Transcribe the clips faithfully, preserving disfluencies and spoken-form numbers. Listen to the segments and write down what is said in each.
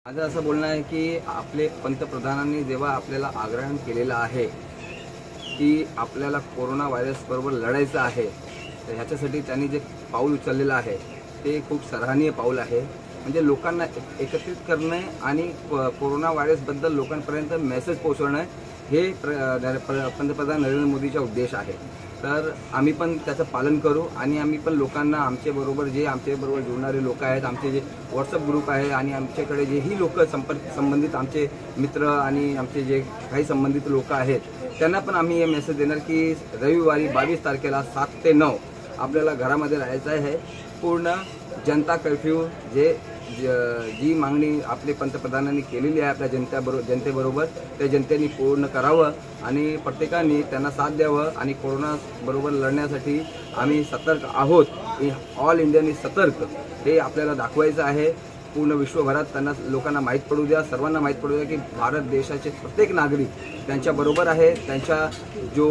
माझं असं बोलणं आहे की आपले पंतप्रधानांनी जेव्हा आपल्याला आग्रहण केलेलं आहे की आपल्याला कोरोना व्हायरसबरोबर लढायचं आहे, तर ह्याच्यासाठी त्यांनी जे पाऊल उचललेलं आहे ते खूप सराहनीय पाऊल आहे। म्हणजे लोकांना एकत्रित करणे आणि कोरोना व्हायरसबद्दल लोकांपर्यंत मेसेज पोहोचवणे हे पंतप्रधान नरेंद्र मोदीचा उद्देश आहे। तर आम्ही पण त्याचं पालन करू आणि आम्ही पण लोकांना आमचे बरोबर जे आमचे बरोबर जुळणारे लोक आहेत, आमचे जे व्हॉट्सअप ग्रुप आहे आणि आमच्याकडे जेही लोक संपर्क संबंधित आमचे मित्र आणि आमचे जे काही संबंधित लोक आहेत त्यांना पण आम्ही हे मेसेज देणार की रविवारी बावीस तारखेला सात ते नऊ आपल्याला घरामध्ये राहायचं आहे। पूर्ण जनता कर्फ्यू जे जी मागणी आपले पंतप्रधानांनी केलेली आहे आपल्या जनतेबरोबर जनतेबरोबर त्या जनतेने पूर्ण करावं आणि प्रत्येकाने त्यांना साथ द्यावं आणि कोरोना बरोबर लढण्यासाठी आम्ही सतर्क आहोत। ऑल इंडियानी सतर्क हे आपल्याला दाखवायचं आहे। पूर्ण विश्वभरात त्यांना लोकांना माहीत पडू द्या, सर्वांना माहीत पडू द्या की भारत देशाचे प्रत्येक नागरिक त्यांच्याबरोबर आहे। त्यांच्या जो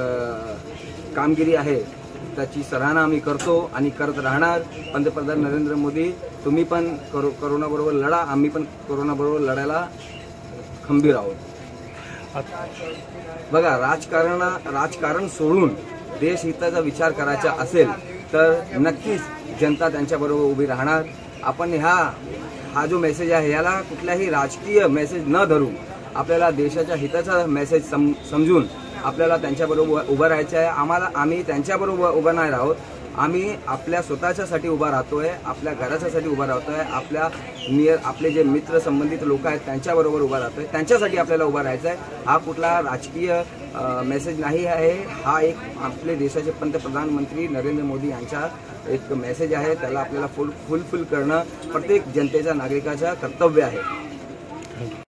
कामगिरी आहे त्याची सराहना आम्ही करतो आणि करत राहणार। पंतप्रधान नरेंद्र मोदी, तुम्ही पण कोरोना बरोबर लढा, आम्ही पण कोरोना बरोबर लढायला खंबीर आहोत। बघा, राजकारण राजकारण सोडून देशहिताचा विचार करायचा असेल तर नक्कीच जनता त्यांच्याबरोबर उभी राहणार। आपण ह्या हा जो मेसेज आहे याला कुठलाही राजकीय मेसेज न धरून आपल्याला देशाच्या हिताचा मेसेज सम समजून आपल्याला त्यांच्याबरोबर उभं राहायचं आहे। आम्हाला आम्ही त्यांच्याबरोबर उभं नाही राहत, आम्ही आपल्या स्वतःच्यासाठी उभा राहतोय, आपल्या घराच्यासाठी उभा राहतोय, आपल्या नियर आपले जे मित्र संबंधित लोक आहेत त्यांच्याबरोबर उभा राहतोय, त्यांच्यासाठी आपल्याला उभा राहायचं आहे। हा कुठला राजकीय मेसेज नाही आहे, हा एक आपले देशाचे पंतप्रधान मंत्री नरेंद्र मोदी यांचा एक मेसेज आहे। त्याला आपल्याला फुल फुलफिल करणं प्रत्येक जनतेच्या नागरिकाचं कर्तव्य आहे।